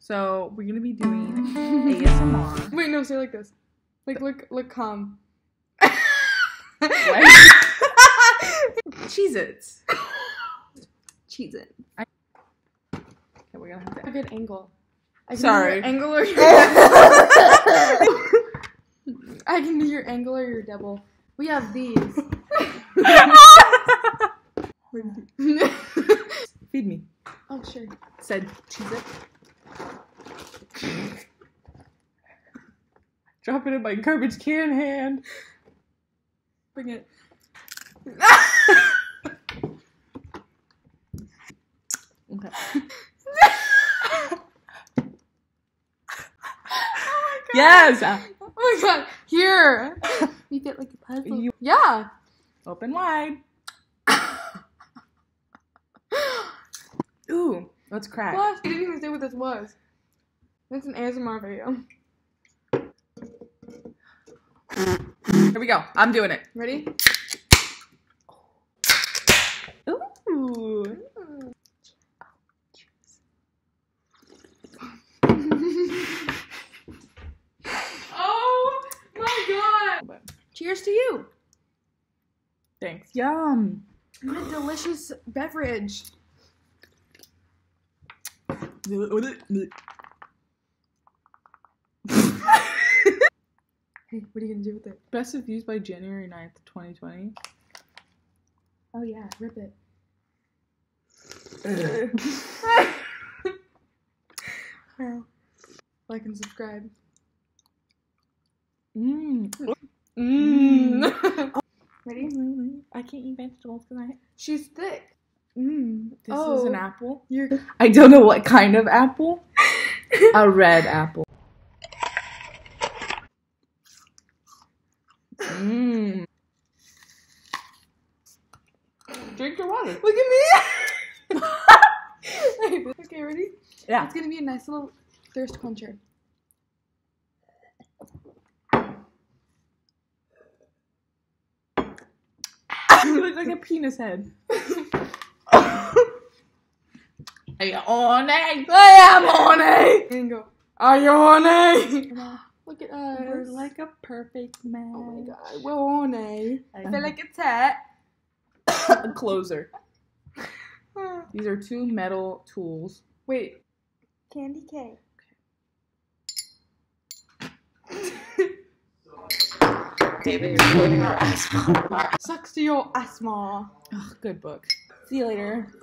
So we're gonna be doing ASMR. Wait, no, say it like this. Like, look calm. What? Cheez-Its. Cheez-It. Okay, we're gonna have to. A good angle. Sorry. Angle or your I can do your angle or your double. We have these. Feed me. Oh, sure. Said Cheez-It. Drop it in my garbage can hand. Bring it. Okay. Yes! Oh my god. Here. You fit like a puzzle. Yeah. Open wide. Ooh, let's crack. What? I didn't even say what this was. It's an ASMR video. Here we go. I'm doing it. Ready? Ooh. Oh my god. Cheers to you. Thanks. Yum. What a delicious beverage. Hey, what are you gonna do with it? Best of views by January 9th, 2020. Oh yeah, rip it. Like and subscribe. Ready? I can't eat vegetables tonight. She's thick. This is an apple. You're I don't know what kind of apple. A red apple. Drink your water. Look at me. Okay, ready? Yeah. It's gonna be a nice little thirst quencher. You look like a penis head. Are you on it? I am on it. And go. Are you on it? Look at us. We're like a perfect match. Oh my god, we're on it. I feel like it's hat. A closer. These are two metal tools. Wait. Candy cake. David, you're ruining our asthma. Sucks to your asthma. Ugh, good book. See you later.